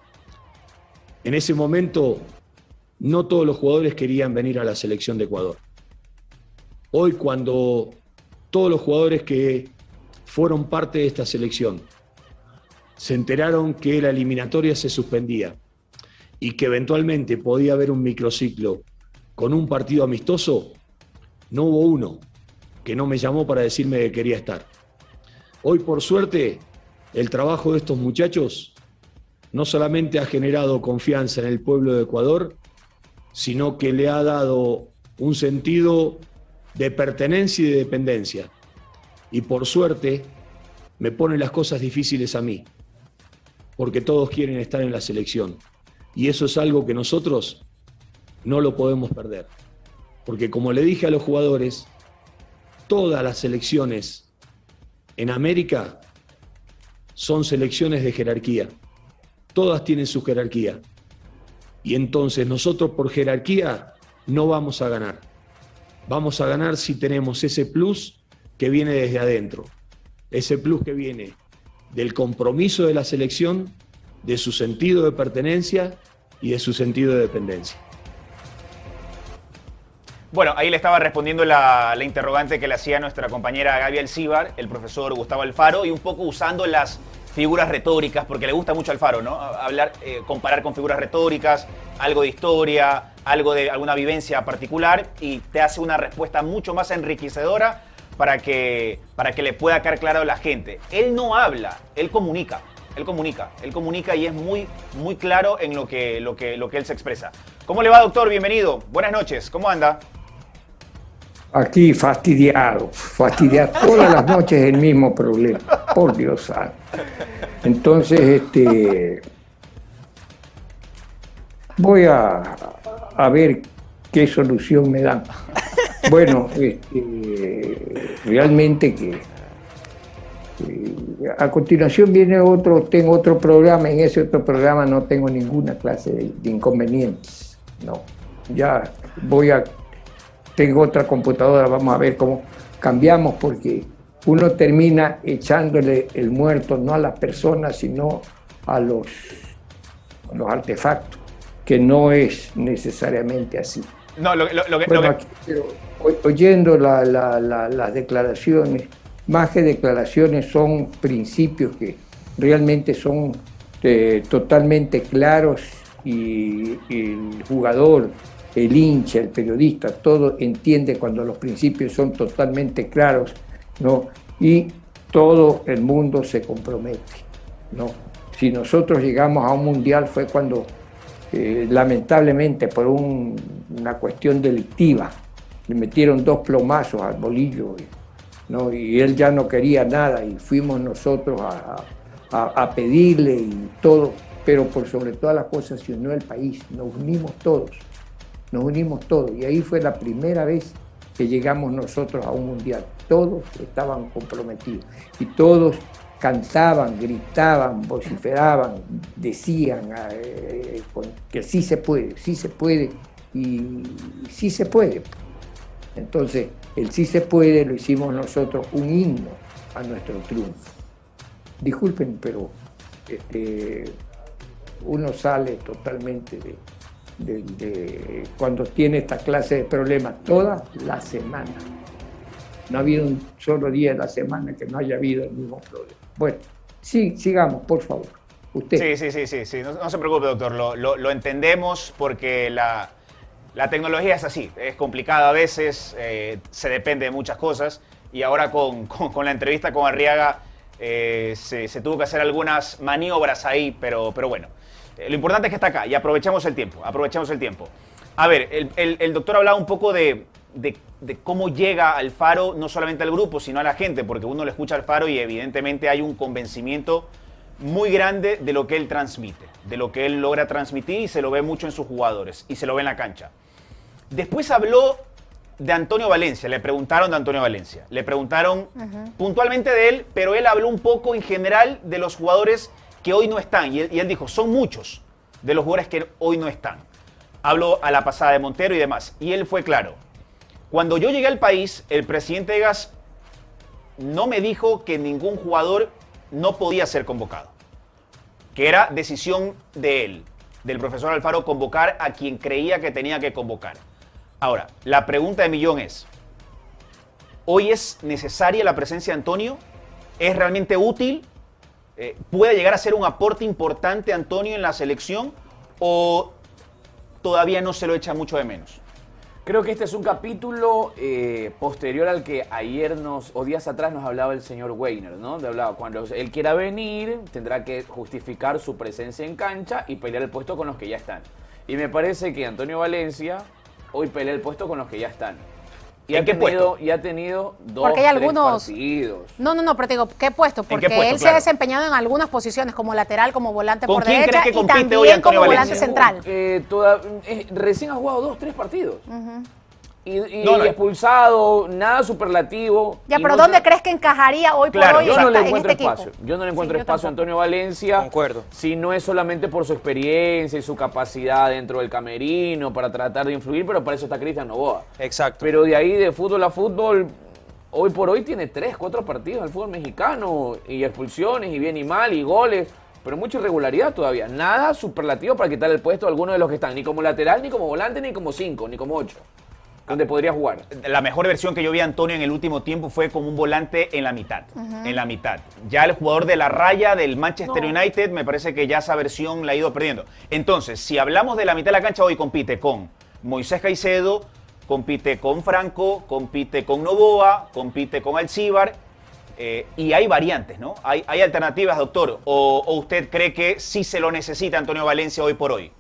En ese momento, no todos los jugadores querían venir a la selección de Ecuador. Hoy, cuando todos los jugadores que fueron parte de esta selección se enteraron que la eliminatoria se suspendía y que eventualmente podía haber un microciclo con un partido amistoso, no hubo uno que no me llamó para decirme que quería estar. Hoy, por suerte, el trabajo de estos muchachos no solamente ha generado confianza en el pueblo de Ecuador, sino que le ha dado un sentido de pertenencia y de dependencia. Y por suerte, me ponen las cosas difíciles a mí, porque todos quieren estar en la selección. Y eso es algo que nosotros no lo podemos perder. Porque como le dije a los jugadores, todas las selecciones en América son selecciones de jerarquía. Todas tienen su jerarquía. Y entonces nosotros por jerarquía no vamos a ganar. Vamos a ganar si tenemos ese plus que viene desde adentro. Ese plus que viene del compromiso de la selección, de su sentido de pertenencia y de su sentido de dependencia. Bueno, ahí le estaba respondiendo la interrogante que le hacía nuestra compañera Gaby Alcíbar, el profesor Gustavo Alfaro, y un poco usando las figuras retóricas, porque le gusta mucho a Alfaro, ¿no? Hablar, comparar con figuras retóricas, algo de historia, algo de alguna vivencia particular, y te hace una respuesta mucho más enriquecedora para que le pueda quedar claro a la gente. Él no habla, él comunica. Él comunica y es muy, muy claro en lo que él se expresa. ¿Cómo le va, doctor? Bienvenido. Buenas noches. ¿Cómo anda? Aquí fastidiado todas las noches el mismo problema, por Dios santo. Entonces, voy a ver qué solución me dan. Bueno, realmente que a continuación viene tengo otro programa, en ese otro programa no tengo ninguna clase de inconvenientes, no, ya tengo otra computadora, vamos a ver cómo cambiamos, porque uno termina echándole el muerto no a las personas, sino a los artefactos, que no es necesariamente así. No, oyendo las declaraciones, más que declaraciones son principios que realmente son totalmente claros, y el jugador, el hincha, el periodista, todo entiende cuando los principios son totalmente claros, ¿no? Y todo el mundo se compromete, ¿no? Si nosotros llegamos a un mundial fue cuando lamentablemente por una cuestión delictiva le metieron 2 plomazos al Bolillo, ¿no? Y él ya no quería nada y fuimos nosotros a pedirle y todo, pero por sobre todas las cosas se unió el país, nos unimos todos y ahí fue la primera vez que llegamos nosotros a un mundial. Todos estaban comprometidos y todos cantaban, gritaban, vociferaban, decían que sí se puede y sí se puede. Entonces, el sí se puede lo hicimos nosotros un himno a nuestro triunfo. Disculpen, pero uno sale totalmente de cuando tiene esta clase de problemas toda la semana. No ha habido un solo día de la semana que no haya habido ningún problema. Bueno, sí, sigamos, por favor. Usted. Sí. No se preocupe, doctor. Lo entendemos porque la tecnología es así. Es complicada a veces, se depende de muchas cosas. Y ahora con la entrevista con Arriaga se tuvo que hacer algunas maniobras ahí, pero bueno. Lo importante es que está acá y aprovechamos el tiempo. A ver, el doctor hablaba un poco de cómo llega Alfaro, no solamente al grupo, sino a la gente, porque uno le escucha a Alfaro y evidentemente hay un convencimiento muy grande de lo que él transmite, de lo que él logra transmitir, y se lo ve mucho en sus jugadores y se lo ve en la cancha. Después habló de Antonio Valencia, le preguntaron de Antonio Valencia, le preguntaron puntualmente de él, pero él habló un poco en general de los jugadores que hoy no están, y él dijo, son muchos de los jugadores que hoy no están. Habló a la pasada de Montero y demás, y él fue claro. Cuando yo llegué al país, el presidente Egas no me dijo que ningún jugador no podía ser convocado, que era decisión de él, del profesor Alfaro, convocar a quien creía que tenía que convocar. Ahora, la pregunta de millón es, ¿hoy es necesaria la presencia de Antonio? ¿Es realmente útil? ¿Puede llegar a ser un aporte importante Antonio en la selección o todavía no se lo echa mucho de menos? Creo que este es un capítulo posterior al que ayer o días atrás nos hablaba el señor Weiner, ¿no? Hablaba, cuando él quiera venir, tendrá que justificar su presencia en cancha y pelear el puesto con los que ya están. Y me parece que Antonio Valencia hoy pelea el puesto con los que ya están. Y ha tenido 2, porque hay algunos partidos. No, pero te digo, ¿qué puesto? Porque él se ha desempeñado en algunas posiciones, como lateral, como volante por derecha, crees que y compite también hoy Antonio como Valencia? volante central. Recién ha jugado 2, 3 partidos. Y expulsado, nada superlativo. Ya, pero ¿dónde crees que encajaría hoy por hoy yo no le en encuentro este espacio. equipo? Yo no le encuentro espacio a Antonio Valencia. Concuerdo. Si no es solamente por su experiencia y su capacidad dentro del camerino para tratar de influir, pero para eso está Cristian Noboa. Exacto. Pero de ahí, de fútbol a fútbol, hoy por hoy tiene 3, 4 partidos al fútbol mexicano, y expulsiones, y bien y mal, y goles, pero mucha irregularidad todavía. Nada superlativo para quitar el puesto a alguno de los que están, ni como lateral, ni como volante, ni como 5, ni como 8. Donde podría jugar. La mejor versión que yo vi a Antonio en el último tiempo fue como un volante en la mitad. En la mitad. Ya el jugador de la raya del Manchester United, me parece que ya esa versión la ha ido perdiendo. Entonces, si hablamos de la mitad de la cancha, hoy compite con Moisés Caicedo, compite con Franco, compite con Noboa, compite con Alcíbar, y hay variantes, ¿no? Hay alternativas, doctor. ¿O usted cree que sí se lo necesita Antonio Valencia hoy por hoy?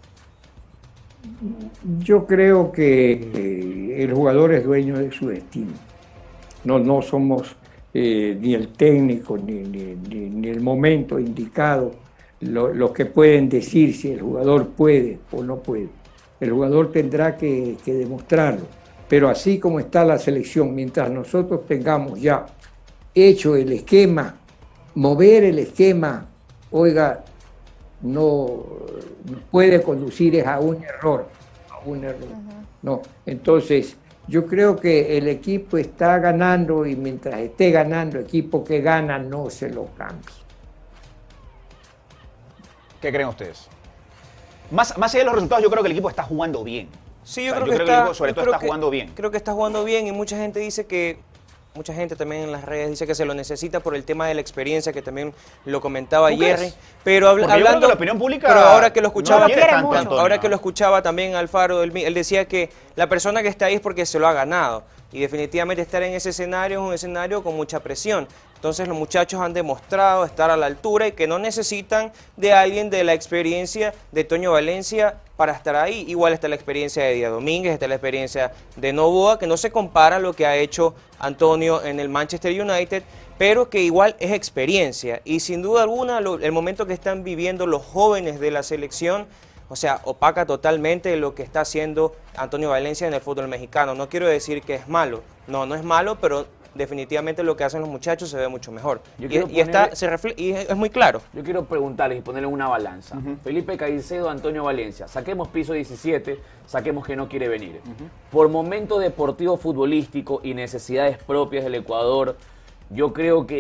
Yo creo que el jugador es dueño de su destino. No somos ni el técnico ni el momento indicado los que pueden decir si el jugador puede o no puede. El jugador tendrá que demostrarlo. Pero así como está la selección, mientras nosotros tengamos ya hecho el esquema, mover el esquema, oiga, no puede conducir a un error. No, entonces yo creo que el equipo está ganando, y mientras esté ganando, equipo que gana no se lo cambie. ¿Qué creen ustedes? Más allá de los resultados, yo creo que el equipo está jugando bien. Sí, yo creo que el equipo sobre todo está jugando bien. Creo que está jugando bien, y mucha gente dice que mucha gente también en las redes dice que se lo necesita por el tema de la experiencia, que también lo comentaba Jerry. Pero hablando de la opinión pública, pero ahora que lo escuchaba, no ahora que lo escuchaba también Alfaro, él decía que la persona que está ahí es porque se lo ha ganado. Y definitivamente estar en ese escenario es un escenario con mucha presión. Entonces los muchachos han demostrado estar a la altura y que no necesitan de alguien de la experiencia de Toño Valencia para estar ahí. Igual está la experiencia de Díaz Domínguez, está la experiencia de Noboa, que no se compara a lo que ha hecho Antonio en el Manchester United, pero que igual es experiencia. Y sin duda alguna el momento que están viviendo los jóvenes de la selección, o sea, opaca totalmente lo que está haciendo Antonio Valencia en el fútbol mexicano. No quiero decir que es malo, no es malo, pero definitivamente lo que hacen los muchachos se ve mucho mejor. Y es muy claro. Yo quiero preguntarles y ponerle una balanza. Felipe Caicedo, Antonio Valencia. Saquemos piso 17, saquemos que no quiere venir. Por momento deportivo futbolístico y necesidades propias del Ecuador, yo creo que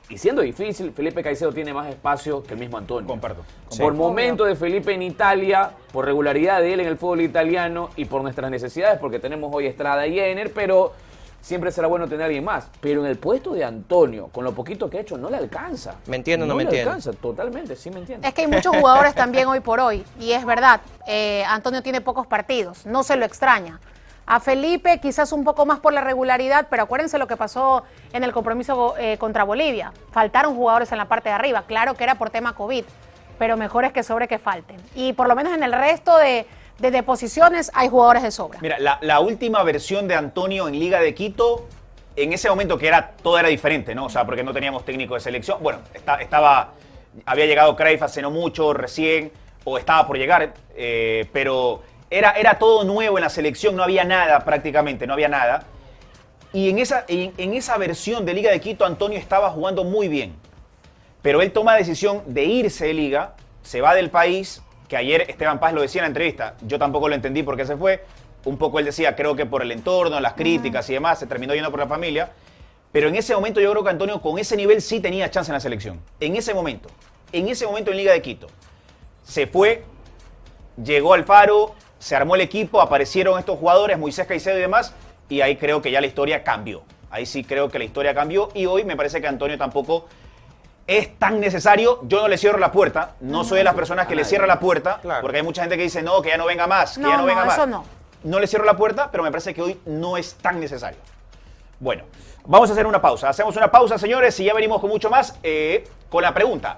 y siendo difícil, Felipe Caicedo tiene más espacio que el mismo Antonio. Comparto. Por momento de Felipe en Italia, por regularidad de él en el fútbol italiano y por nuestras necesidades, porque tenemos hoy Estrada y Jenner, pero siempre será bueno tener a alguien más. Pero en el puesto de Antonio, con lo poquito que ha hecho, no le alcanza. ¿Me entiendo o no no me le entiendo? alcanza, totalmente, sí me entiendo. Es que hay muchos jugadores también hoy por hoy, y es verdad, Antonio tiene pocos partidos, no se lo extraña. A Felipe quizás un poco más por la regularidad, pero acuérdense lo que pasó en el compromiso contra Bolivia. Faltaron jugadores en la parte de arriba, claro que era por tema COVID, pero mejor es que sobre que falten. Y por lo menos en el resto de posiciones hay jugadores de sobra. Mira, la última versión de Antonio en Liga de Quito, en ese momento que todo era diferente, ¿no? O sea, porque no teníamos técnico de selección. Bueno, había llegado Cruyff hace no mucho, recién, o estaba por llegar, pero era todo nuevo en la selección, no había nada prácticamente, no había nada. Y en esa versión de Liga de Quito, Antonio estaba jugando muy bien. Pero él toma la decisión de irse de Liga, se va del país, que ayer Esteban Paz lo decía en la entrevista, yo tampoco lo entendí por qué se fue. Un poco él decía, creo que por el entorno, las críticas y demás, se terminó yendo por la familia. Pero en ese momento yo creo que Antonio con ese nivel sí tenía chance en la selección. En ese momento en Liga de Quito. Se fue, llegó Alfaro, se armó el equipo, aparecieron estos jugadores, Moisés Caicedo y demás, y ahí creo que ya la historia cambió. Ahí sí creo que la historia cambió y hoy me parece que Antonio tampoco es tan necesario. Yo no le cierro la puerta, no soy de las personas que le cierra la puerta, porque hay mucha gente que dice, no, que ya no venga más, que ya no venga más. Eso no. No le cierro la puerta, pero me parece que hoy no es tan necesario. Bueno, vamos a hacer una pausa. Hacemos una pausa, señores, y ya venimos con mucho más con la pregunta.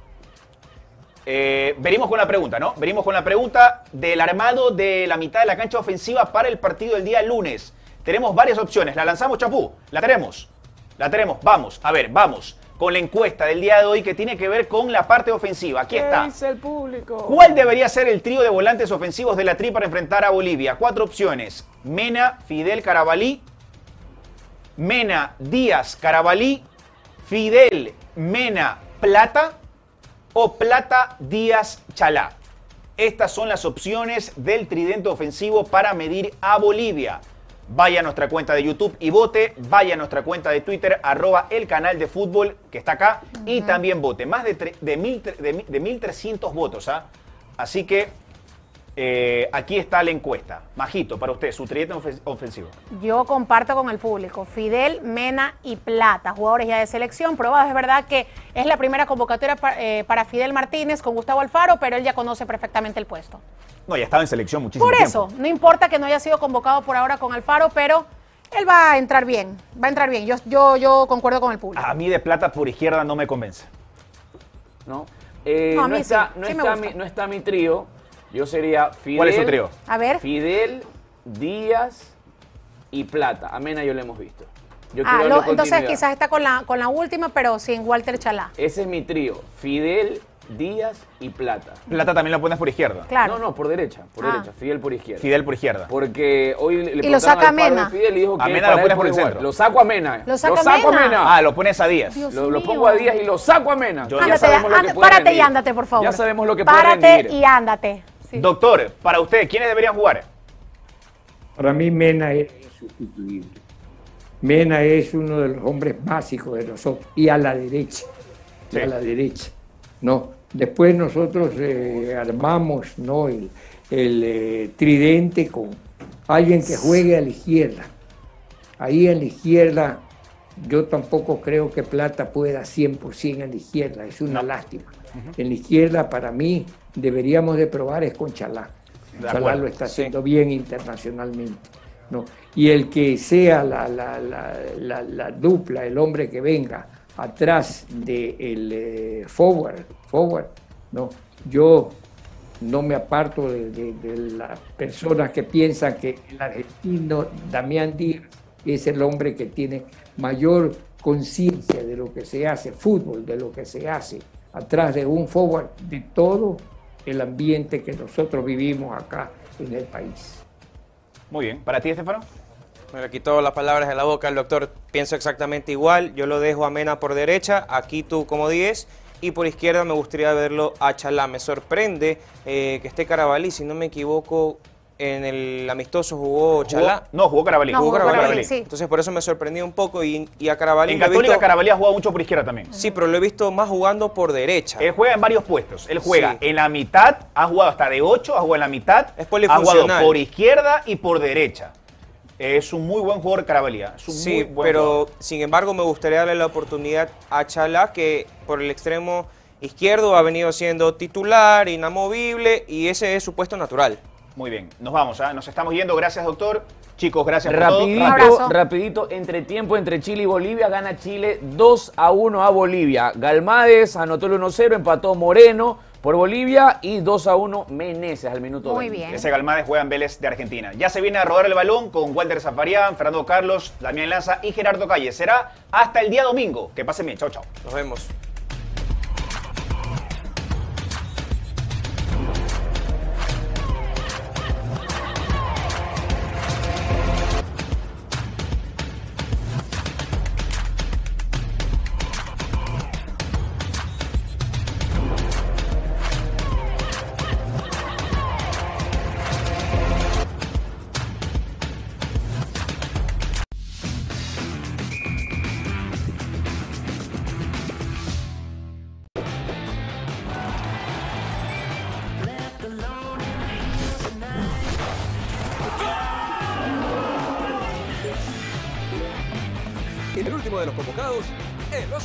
Venimos con la pregunta, ¿no? Venimos con la pregunta del armado de la mitad de la cancha ofensiva para el partido del día lunes. Tenemos varias opciones. ¿La lanzamos, Chapú? ¿La tenemos? La tenemos. Vamos, a ver, vamos con la encuesta del día de hoy que tiene que ver con la parte ofensiva. Aquí está. ¿Qué dice el público? ¿Cuál debería ser el trío de volantes ofensivos de la Tri para enfrentar a Bolivia? 4 opciones. Mena, Fidel, Carabalí. Mena, Díaz, Carabalí. Fidel, Mena, Plata. O Plata, Díaz, Chalá. Estas son las opciones del tridente ofensivo para medir a Bolivia. Vaya a nuestra cuenta de YouTube y vote. Vaya a nuestra cuenta de Twitter, @el canal de fútbol, que está acá. Y también vote. Más de 1.300 votos. ¿Ah? Así que aquí está la encuesta. Majito, para usted, su tridente ofensivo. Yo comparto con el público. Fidel, Mena y Plata, jugadores ya de selección probados. Es verdad que es la primera convocatoria para Fidel Martínez con Gustavo Alfaro, pero él ya conoce perfectamente el puesto. No, ya estaba en selección muchísimo tiempo. Por eso, no importa que no haya sido convocado por ahora con Alfaro, pero él va a entrar bien. Va a entrar bien. Yo concuerdo con el público. A mí de Plata por izquierda no me convence. No, a mí no está mi trío. Yo sería Fidel. ¿Cuál es su trío? A ver. Fidel, Díaz y Plata. A Mena yo lo hemos visto. Entonces quizás está con la última, pero sin Walter Chalá. Ese es mi trío. Fidel, Díaz y Plata. Plata también lo pones por izquierda. Claro. No, por derecha. Fidel por izquierda. Fidel por izquierda. Porque hoy le y lo saca a Mena. Fidel y dijo que a Mena lo pones por el centro. Lo saco a Mena. Lo saco a Mena. Ah, lo pones a Díaz. Lo pongo a Díaz y lo saco a Mena. Párate y ándate, por favor. Ya sabemos lo que puede rendir. Párate y ándate. Sí. Doctor, para usted, ¿quiénes deberían jugar? Para mí Mena es insustituible. Mena es uno de los hombres básicos de nosotros. Y a la derecha. Sí. A la derecha. No. Después nosotros armamos, ¿no?, el tridente con alguien que juegue a la izquierda. Ahí a la izquierda yo tampoco creo que Plata pueda 100% a la izquierda. Es una lástima. En la izquierda para mí deberíamos de probar es con Chalá. Chalá lo está haciendo bien internacionalmente, ¿no? Y el que sea la dupla, el hombre que venga atrás del forward, ¿no? Yo no me aparto de las personas que piensan que el argentino Damián Díaz es el hombre que tiene mayor conciencia de lo que se hace, fútbol, de lo que se hace, atrás de un forward, de todo el ambiente que nosotros vivimos acá en el país. Muy bien. ¿Para ti, Estefano? Me le quitó las palabras de la boca el doctor. Pienso exactamente igual. Yo lo dejo a Mena por derecha, aquí tú como 10, y por izquierda me gustaría verlo a Chalá. Me sorprende que esté Carabalí, si no me equivoco, en el amistoso jugó Chalá. Jugó Carabalí. No, Jugó jugó Carabalí. Carabalí, sí. Entonces por eso me sorprendió un poco y a Carabalí En lo he Católica visto- Carabalí ha jugado mucho por izquierda también. Sí, pero lo he visto más jugando por derecha. Él juega en varios puestos. Él juega Sí. en la mitad, ha jugado hasta de 8, ha jugado en la mitad. Es Ha polifuncional. jugado por izquierda y por derecha. Es un muy buen jugador Carabalí. Es un muy Sí, buen pero jugador. sin embargo me gustaría darle la oportunidad a Chalá, que por el extremo izquierdo ha venido siendo titular, inamovible, y ese es su puesto natural. Muy bien, nos vamos, nos estamos yendo. Gracias, doctor. Chicos, gracias por todo. Rapidito, rapidito, entre tiempo, entre Chile y Bolivia, gana Chile 2-1 a Bolivia. Galmáez anotó el 1-0, empató Moreno por Bolivia y 2-1 Meneses al minuto 20. Ese Galmáez juega en Vélez de Argentina. Ya se viene a rodar el balón con Walter Zafarian, Fernando Carlos, Damián Lanza y Gerardo Calle. Será hasta el día domingo. Que pasen bien. Chao, chao. Nos vemos. El último de los convocados en los